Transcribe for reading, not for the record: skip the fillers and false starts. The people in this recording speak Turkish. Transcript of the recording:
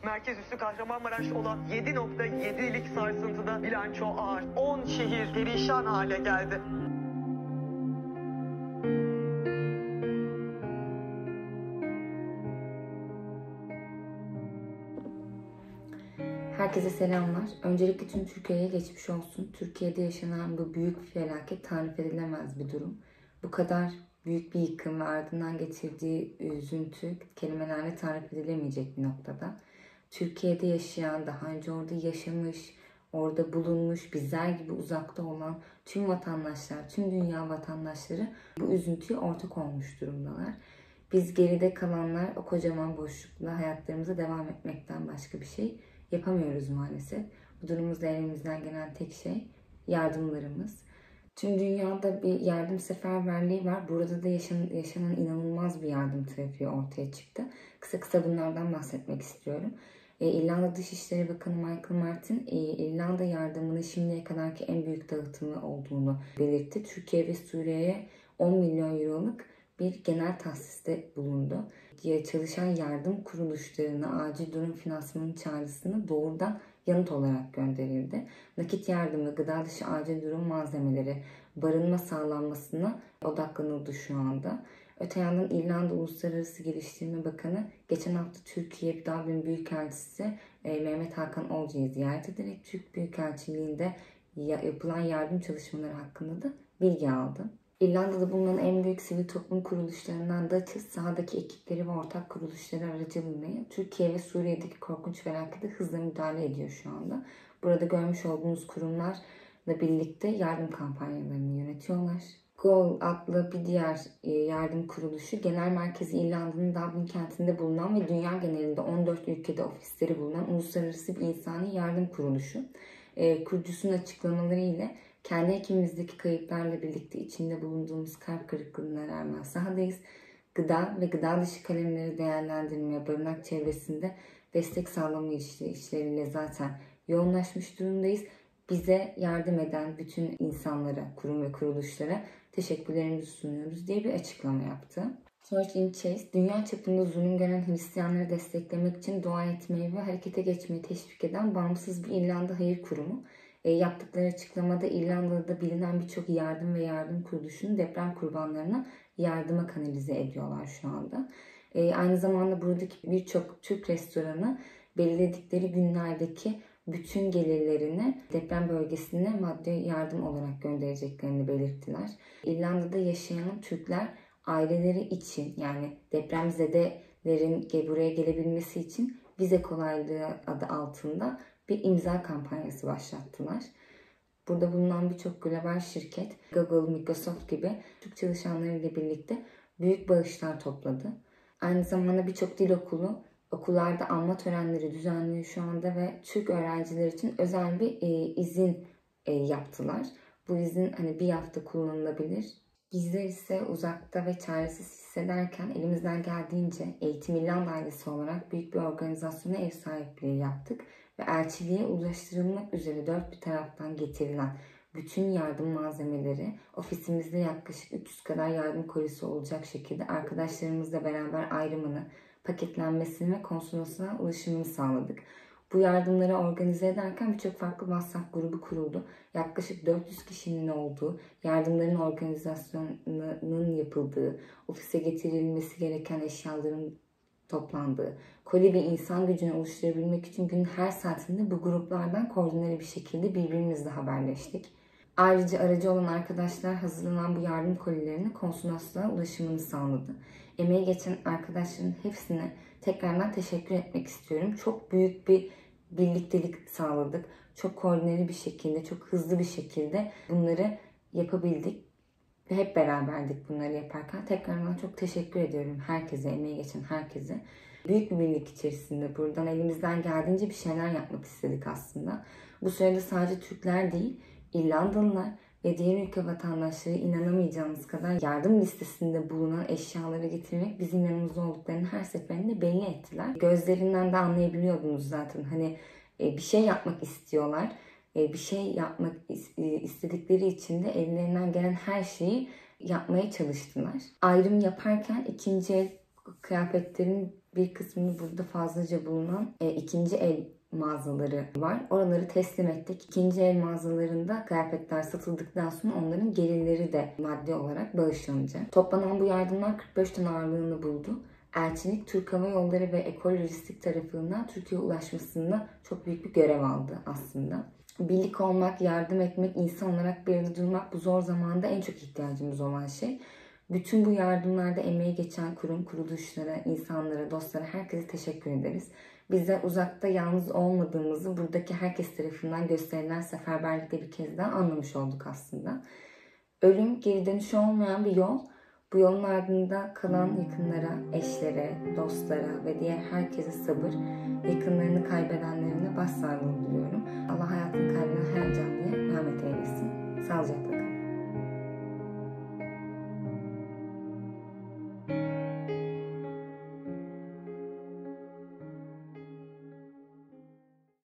Merkez üssü Kahramanmaraş olan 7.7'lik sarsıntıda bilanço ağır. 10 şehir perişan hale geldi. Herkese selamlar. Öncelikle tüm Türkiye'ye geçmiş olsun. Türkiye'de yaşanan bu büyük felaket tarif edilemez bir durum. Bu kadar büyük bir yıkım ve ardından getirdiği üzüntü kelimelerle tarif edilemeyecek bir noktada. Türkiye'de yaşayan, daha önce orada yaşamış, orada bulunmuş, bizler gibi uzakta olan tüm vatandaşlar, tüm dünya vatandaşları bu üzüntüye ortak olmuş durumdalar. Biz geride kalanlar o kocaman boşlukla hayatlarımıza devam etmekten başka bir şey yapamıyoruz maalesef. Bu durumumuzda elimizden gelen tek şey yardımlarımız. Tüm dünyada bir yardım seferberliği var. Burada da yaşanan inanılmaz bir yardım trafiği ortaya çıktı. Kısa bunlardan bahsetmek istiyorum. İrlanda Dışişleri Bakanı Michael Martin, İrlanda yardımının şimdiye kadarki en büyük dağıtımı olduğunu belirtti. Türkiye ve Suriye'ye 10 milyon euroluk bir genel tahsiste bulundu. Çalışan yardım kuruluşlarına acil durum finansmanı çağrısını doğrudan yanıt olarak gönderildi. Nakit yardımı, gıda dışı acil durum malzemeleri, barınma sağlanmasına odaklanıldı şu anda. Öte yandan İrlanda Uluslararası Geliştirme Bakanı geçen hafta Türkiye Dublin Büyükelçisi Mehmet Hakan Olcay'ı ziyaret ederek Türk Büyükelçiliğinde yapılan yardım çalışmaları hakkında da bilgi aldı. İrlanda'da bulunan en büyük sivil toplum kuruluşlarından Daçız, sahadaki ekipleri ve ortak kuruluşları aracılığıyla Türkiye ve Suriye'deki korkunç felakete hızla müdahale ediyor şu anda. Burada görmüş olduğunuz kurumlarla birlikte yardım kampanyalarını yönetiyorlar. Goal adlı bir diğer yardım kuruluşu, genel merkezi İrlanda'nın Dublin kentinde bulunan ve dünya genelinde 14 ülkede ofisleri bulunan uluslararası bir insani yardım kuruluşu. Kurucusunun açıklamaları ile kendi ekibimizdeki kayıplarla birlikte içinde bulunduğumuz kalp kırıklığına rağmen sahadayız. Gıda ve gıda dışı kalemleri değerlendirmeye, barınak çevresinde destek sağlama işleriyle zaten yoğunlaşmış durumdayız. Bize yardım eden bütün insanlara, kurum ve kuruluşlara teşekkürlerimizi sunuyoruz diye bir açıklama yaptı. George in Chase, dünya çapında zulüm gören Hristiyanları desteklemek için dua etmeyi ve harekete geçmeyi teşvik eden bağımsız bir İrlanda hayır kurumu. Yaptıkları açıklamada İrlanda'da bilinen birçok yardım ve yardım kuruluşunu deprem kurbanlarına yardıma kanalize ediyorlar şu anda. Aynı zamanda buradaki birçok Türk restoranı belirledikleri günlerdeki bütün gelirlerini deprem bölgesine maddi yardım olarak göndereceklerini belirttiler. İrlanda'da yaşayan Türkler aileleri için, yani depremzedelerin buraya gelebilmesi için vize kolaylığı adı altında bir imza kampanyası başlattılar. Burada bulunan birçok global şirket, Google, Microsoft gibi Türk çalışanlarıyla birlikte büyük bağışlar topladı. Aynı zamanda birçok dil okulu okullarda anma törenleri düzenliyor şu anda ve Türk öğrenciler için özel bir izin yaptılar. Bu izin bir hafta kullanılabilir. Bizler ise uzakta ve çaresiz hissederken elimizden geldiğince Eğitim İrlanda ailesi olarak büyük bir organizasyona ev sahipliği yaptık ve elçiliğe ulaştırılmak üzere dört bir taraftan getirilen bütün yardım malzemeleri ofisimizde yaklaşık 300 kadar yardım kolisi olacak şekilde arkadaşlarımızla beraber ayrımını, paketlenmesini ve konsolosluğa ulaşımını sağladık. Bu yardımları organize ederken birçok farklı WhatsApp grubu kuruldu. Yaklaşık 400 kişinin olduğu, yardımların organizasyonunun yapıldığı, ofise getirilmesi gereken eşyaların toplandığı, koli bir insan gücünü oluşturabilmek için günün her saatinde bu gruplardan koordineli bir şekilde birbirimizle haberleştik. Ayrıca aracı olan arkadaşlar hazırlanan bu yardım kolilerini konsolosluğa ulaşımını sağladı. Emeği geçen arkadaşların hepsine tekrardan teşekkür etmek istiyorum. Çok büyük bir birliktelik sağladık. Çok koordineli bir şekilde, çok hızlı bir şekilde bunları yapabildik. Ve hep beraberdik bunları yaparken. Tekrardan çok teşekkür ediyorum herkese, emeği geçen herkese. Büyük bir birlik içerisinde buradan elimizden geldiğince bir şeyler yapmak istedik aslında. Bu sırada sadece Türkler değil, İrlandalılar ve diğer ülke vatandaşları inanamayacağımız kadar yardım listesinde bulunan eşyaları getirmek bizim yanımızda olduklarını her seferinde belli ettiler. Gözlerinden de anlayabiliyordunuz zaten. Bir şey yapmak istiyorlar. Bir şey yapmak istedikleri için de ellerinden gelen her şeyi yapmaya çalıştılar. Ayrım yaparken ikinci el kıyafetlerin bir kısmını burada fazlaca bulunan ikinci el mağazaları var. Oraları teslim ettik. İkinci el mağazalarında kıyafetler satıldıktan sonra onların gelirleri de maddi olarak bağışlanacak. Toplanan bu yardımlar 45 ton ağırlığını buldu. Elçilik, Türk Hava Yolları ve Ekol Lojistik tarafından Türkiye'ye ulaşmasında çok büyük bir görev aldı aslında. Birlik olmak, yardım etmek, insan olarak bir arada durmak bu zor zamanda en çok ihtiyacımız olan şey. Bütün bu yardımlarda emeği geçen kurum, kuruluşlara, insanlara, dostlara, herkese teşekkür ederiz. Bize uzakta yalnız olmadığımızı buradaki herkes tarafından gösterilen seferberlikle bir kez daha anlamış olduk aslında. Ölüm geri dönüşü olmayan bir yol. Bu yolun ardında kalan yakınlara, eşlere, dostlara ve diğer herkese sabır, yakınlarını kaybedenlerine başsağlığı diliyorum. Allah hayatını kaybeden her canlıya rahmet eylesin. Sağlıcakla kalın.